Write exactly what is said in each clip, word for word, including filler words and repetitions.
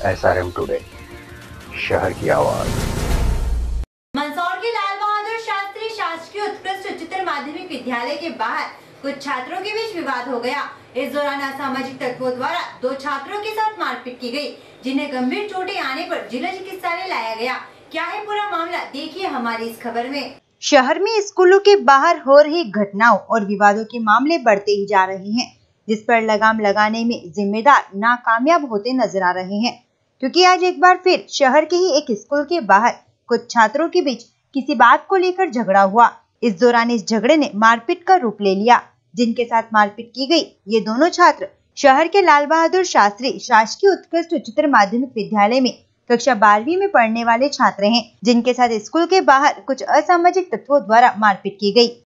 S R M today, शहर की आवाज। मंदसौर के लाल बहादुर शास्त्री शासकीय उत्कृष्ट उच्चतर माध्यमिक विद्यालय के बाहर कुछ छात्रों के बीच विवाद हो गया। इस दौरान असामाजिक तत्वों द्वारा दो छात्रों के साथ मारपीट की गई, जिन्हें गंभीर चोटें आने पर जिला चिकित्सालय लाया गया। क्या है पूरा मामला, देखिए हमारी इस खबर में। शहर में स्कूलों के बाहर हो रही घटनाओं और विवादों के मामले बढ़ते ही जा रहे हैं, जिस पर लगाम लगाने में जिम्मेदार नाकामयाब होते नजर आ रहे हैं। क्योंकि आज एक बार फिर शहर के ही एक स्कूल के बाहर कुछ छात्रों के बीच किसी बात को लेकर झगड़ा हुआ। इस दौरान इस झगड़े ने मारपीट का रूप ले लिया। जिनके साथ मारपीट की गई, ये दोनों छात्र शहर के लाल बहादुर शास्त्री शासकीय उत्कृष्ट उच्चतर माध्यमिक विद्यालय में कक्षा बारहवीं में पढ़ने वाले छात्र हैं, जिनके साथ स्कूल के बाहर कुछ असामाजिक तत्वों द्वारा मारपीट की गई।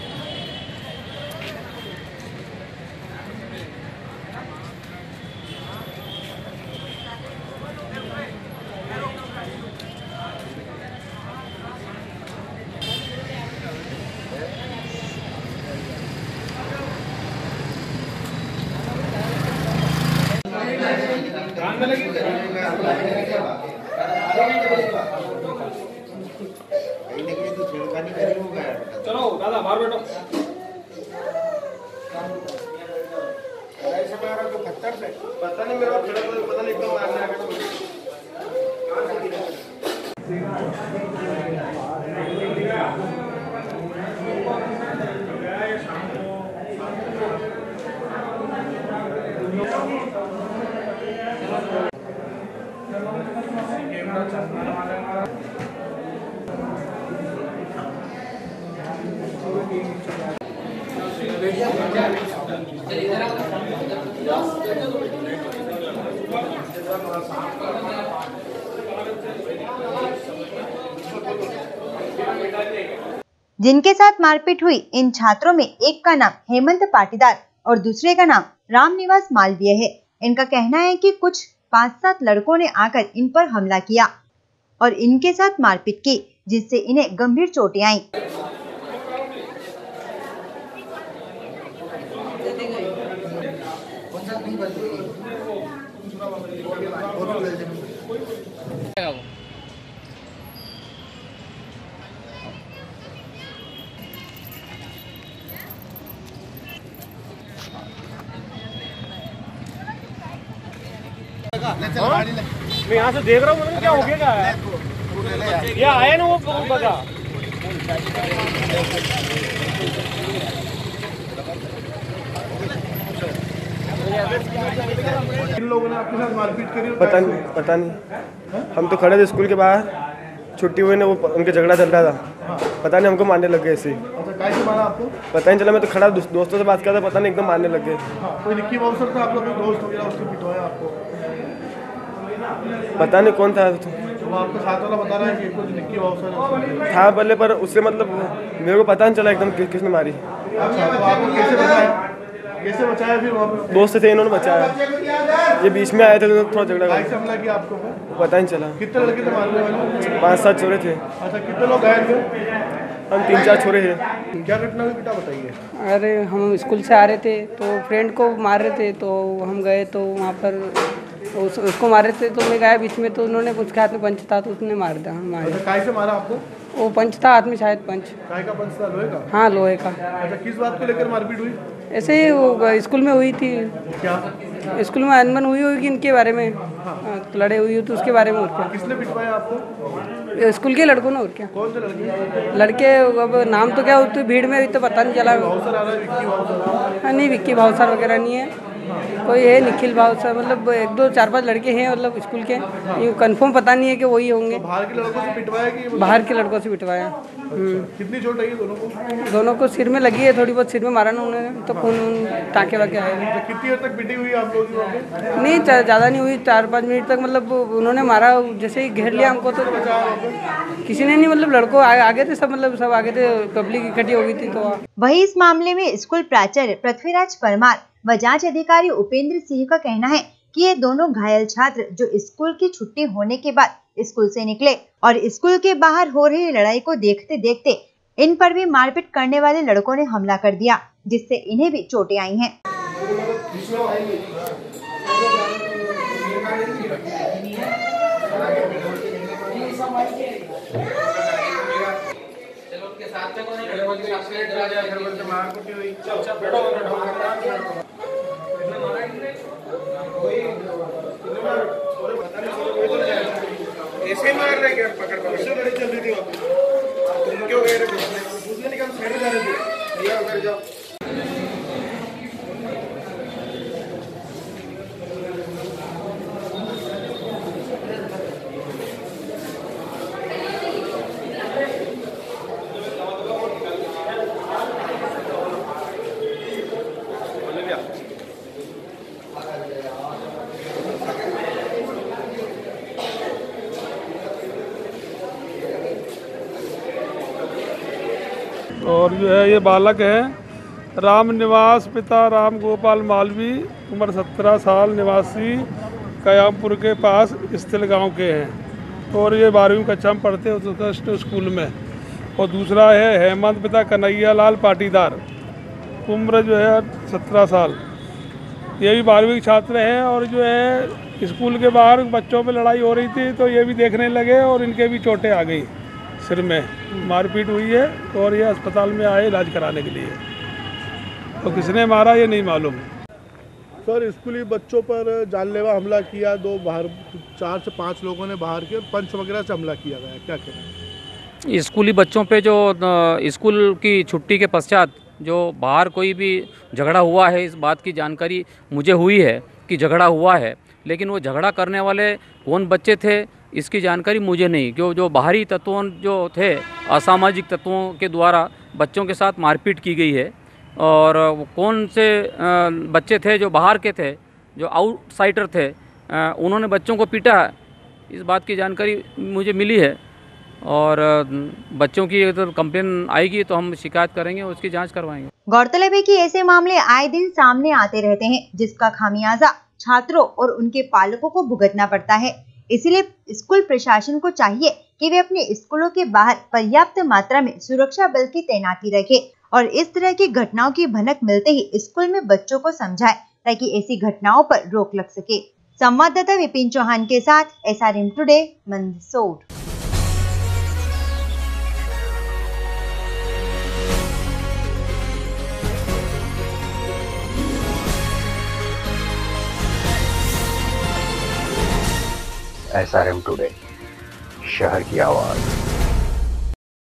चलो दादा बाहर बैठो। ऐसे मारा तो पत्थर से पता नहीं मेरा खड़ा तो पता नहीं एकदम मारने लगा। जिनके साथ मारपीट हुई, इन छात्रों में एक का नाम हेमंत पाटीदार और दूसरे का नाम रामनिवास मालवीय है। इनका कहना है कि कुछ पांच सात लड़कों ने आकर इन पर हमला किया और इनके साथ मारपीट की, जिससे इन्हें गंभीर चोटें आईं। मैं यहाँ से देख रहा हूँ क्या हो गया, क्या है ये आया ना वो बता। इन लोगों ने आपके साथ मारपीट करी? पता नहीं पता नहीं हम तो खड़े थे स्कूल के बाहर, छुट्टी हुई ना, वो उनके झगड़ा चल रहा था। पता नहीं हमको मारने लग गए ऐसे। अच्छा, कैसे मारा आपको? पता नहीं चला, मैं तो खड़ा दोस्तों से बात कर रहा था, पता नहीं एकदम मारने लग गए। कोई निक्की बाउंसर था आप लोग, दोस्त हो गया उसने पिटवाया आपको? पता नहीं कौन था, तो वो आपको साथ वाला बता रहा है कि कुछ निक्की बाउंसर था पहले, पर उससे मतलब मेरे को पता नहीं चला एकदम कि, किसने मारी। अच्छा, तो आपको कैसे बचाया कैसे बचाया फिर वहाँ पे? दोस्त थे, इन्होंने बचाया। ये बीच में आए थे तो थोड़ा झगड़ा कैसे हमला किया आपको? पता नहीं चला। कितने लड़के थे मारने वाले? पाँच सात छोरे थे। अच्छा, कितने लोग घायल थे? हम तीन चार छोरे थे। क्या घटना हुई बेटा, बताइए। अरे हम स्कूल से आ रहे थे तो फ्रेंड को मार रहे थे, तो हम गए तो वहाँ पर उस, उसको मार रहे थे, तो मैं गया बीच में, तो उन्होंने उसके हाथ में पंच था तो उसने मार दिया। मार अच्छा, कैसे मारा आपको? वो पंच था हाथ में, शायद पंच। काय का पंच था? लोहे का? हाँ, लोहे का। अच्छा, किस बात को लेकर मारपीट हुई? ऐसे ही वो स्कूल में हुई थी। क्या स्कूल में अनबन हुई होगी इनके बारे में, हाँ, तो लड़े हुई हो तो उसके बारे में। और क्या? किसने पिटवाया आपको? स्कूल के लड़कों ने। और क्या? कौन से लड़के? लड़के अब नाम तो क्या होती भीड़ में तो पता नहीं चला। बाउंसर आ रहा है, विक्की बाउंसर? हाँ, नहीं, विक्की भावसर वगैरह नहीं है, कोई है निखिल भावसर, मतलब एक दो चार पांच लड़के हैं मतलब स्कूल के, ये कंफर्म पता नहीं है कि वही होंगे। तो बाहर के लड़कों से पिटवाया कि बाहर के लड़कों से पिटवाया। अच्छा, कितनी चोट आई दोनों को? दोनों को सिर में लगी है, थोड़ी बहुत सिर में मारा ना उन्होंने, तो खून टाँके वाके आए। तो कितनी देर तक पिटी हुई आप लोगों की वहाँ पे? नहीं, ज़्यादा नहीं हुई, चार पाँच मिनट तक, मतलब उन्होंने मारा, जैसे ही घेर लिया हमको तो किसी ने नहीं, मतलब लड़कों आगे थे सब, मतलब सब आगे थे, पब्लिक इकट्ठी हो गई थी। तो वही इस मामले में स्कूल प्राचार्य पृथ्वीराज परमार व जांच अधिकारी उपेंद्र सिंह का कहना है कि ये दोनों घायल छात्र जो स्कूल की छुट्टी होने के बाद स्कूल से निकले और स्कूल के बाहर हो रही लड़ाई को देखते देखते इन पर भी मारपीट करने वाले लड़कों ने हमला कर दिया, जिससे इन्हें भी चोटें आई हैं। ऐसे मार रहे क्या पकड़ पकड़ से लड़ाई चल रही थी वहाँ पे तुम क्यों गए थे दूसरे नहीं हम साइड जा रहे थे ये उधर जाओ और जो है ये बालक है राम निवास, पिता राम गोपाल मालवी, उम्र सत्रह साल, निवासी कयामपुर के पास स्थिल गांव के हैं और ये बारहवीं कक्षा में पढ़ते हैं उत्कृष्ट स्कूल में। और दूसरा है हेमंत, पिता कन्हैया लाल पाटीदार, उम्र जो है सत्रह साल, ये भी बारहवीं के छात्र हैं। और जो है स्कूल के बाहर बच्चों में लड़ाई हो रही थी तो ये भी देखने लगे और इनके भी चोटें आ गई, सिर में मारपीट हुई है और ये अस्पताल में आए इलाज कराने के लिए। तो किसने मारा ये नहीं मालूम। सर स्कूली बच्चों पर जानलेवा हमला किया, दो बाहर चार से पाँच लोगों ने बाहर के पंच वगैरह से हमला किया गया, क्या कहना है? स्कूली बच्चों पे जो स्कूल की छुट्टी के पश्चात जो बाहर कोई भी झगड़ा हुआ है, इस बात की जानकारी मुझे हुई है कि झगड़ा हुआ है, लेकिन वो झगड़ा करने वाले कौन बच्चे थे इसकी जानकारी मुझे नहीं। क्यों जो बाहरी तत्वों जो थे, असामाजिक तत्वों के द्वारा बच्चों के साथ मारपीट की गई है। और वो कौन से बच्चे थे जो बाहर के थे, जो आउटसाइडर थे, उन्होंने बच्चों को पीटा है, इस बात की जानकारी मुझे मिली है। और बच्चों की अगर कंप्लेन आएगी तो हम शिकायत करेंगे, उसकी जांच करवाएंगे। गौरतलब है कि ऐसे मामले आए दिन सामने आते रहते हैं, जिसका खामियाजा छात्रों और उनके पालकों को भुगतना पड़ता है। इसलिए स्कूल प्रशासन को चाहिए कि वे अपने स्कूलों के बाहर पर्याप्त मात्रा में सुरक्षा बल की तैनाती रखे और इस तरह की घटनाओं की भनक मिलते ही स्कूल में बच्चों को समझाए ताकि ऐसी घटनाओं पर रोक लग सके। संवाददाता विपिन चौहान के साथ S R M today, Mandsaur. S R M today, शहर की आवाज।